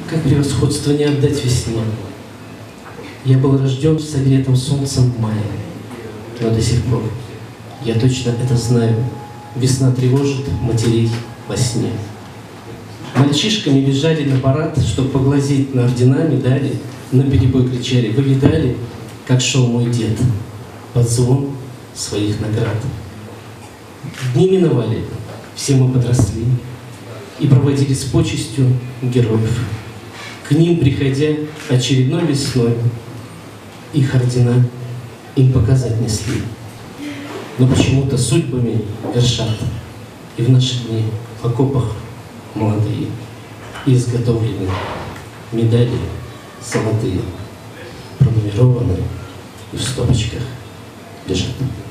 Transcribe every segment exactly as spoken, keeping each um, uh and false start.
Как превосходство не отдать весне. Я был рожден согретым солнцем в мае, но до сих пор, я точно это знаю, весна тревожит матерей во сне. Мальчишками бежали на парад, чтобы поглазеть на ордена, медали, наперебой кричали: вы видали, как шел мой дед под звон своих наград? Дни миновали, все мы подросли и проводили с почестью героев. К ним, приходя очередной весной, их ордена им показать несли. Но почему-то судьбами вершат и в наши дни в окопах молодые и изготовлены медали золотые, пронумерованы и в стопочках лежат.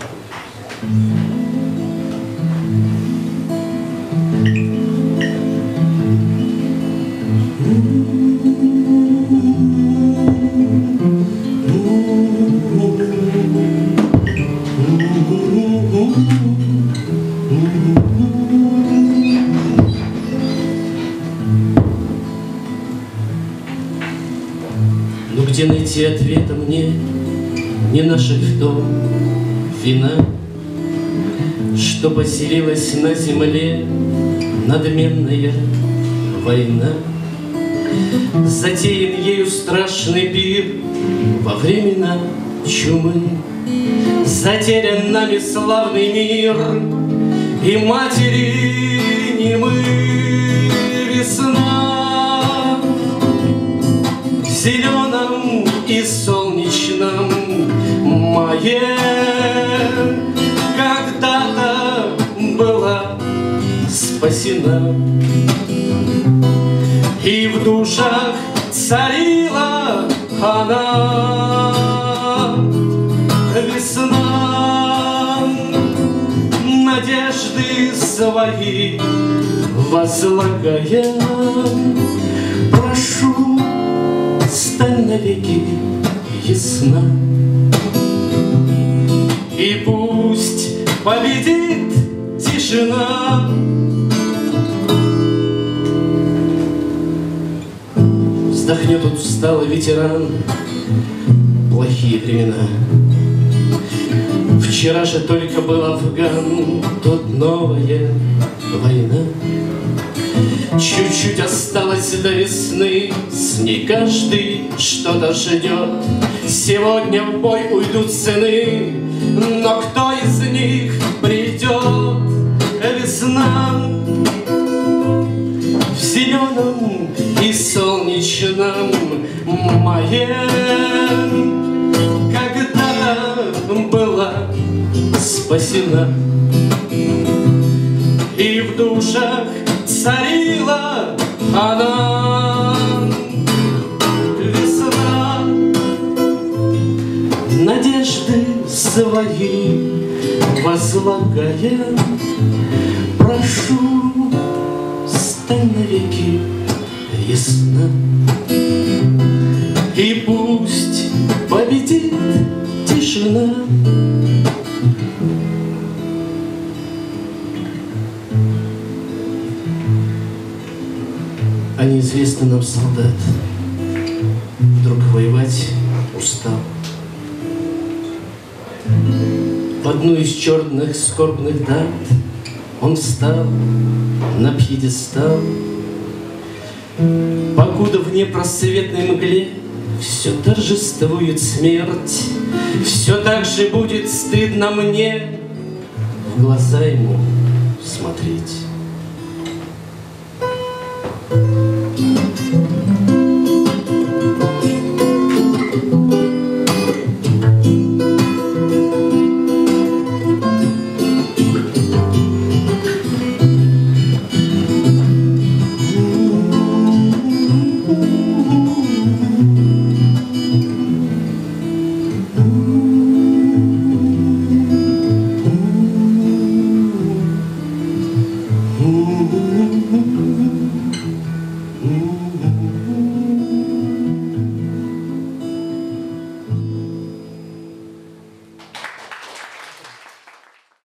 Ну где найти ответа мне, не наших дом, вина, что поселилась на земле надменная война? Затеян ею страшный пир во времена чумы, затерян нами славный мир, и матери не мы. Весна в зеленом и солнечном мае когда-то была спасена, и в душах царила она. Весна надежды свои возлагая, прошу, стань навеки ясна, и пусть победит тишина. Вздохнет тут усталый ветеран, плохие времена. Вчера же только был Афган, тут новая война. Чуть-чуть осталось до весны, с ней каждый что-то ждет. Сегодня в бой уйдут сыны, но кто из них придет? Весна в зеленом и солнечном мае когда-то была спасена, и в душах царила она. Весна надежды свои возлагая, прошу, стань навеки ясна, и пусть победит тишина. А неизвестный нам солдат вдруг воевать устал. В одну из черных скорбных дат он встал на пьедестал, покуда в непросветной мгле все торжествует смерть, все так же будет стыдно мне в глаза ему смотреть.